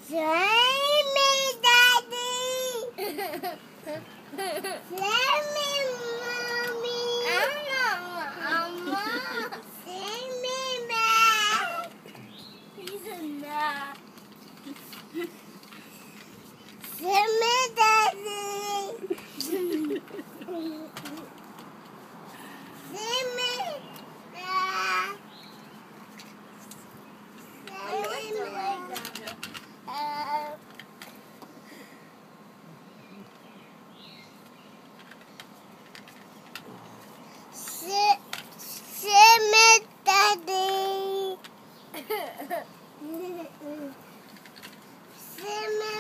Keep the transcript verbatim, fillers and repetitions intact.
Say me, Daddy. Say me, Mommy. Mama. Say me, Ma. He's a ma. Say me, Daddy. Say me, Ma. Say, say me, Daddy. Say me,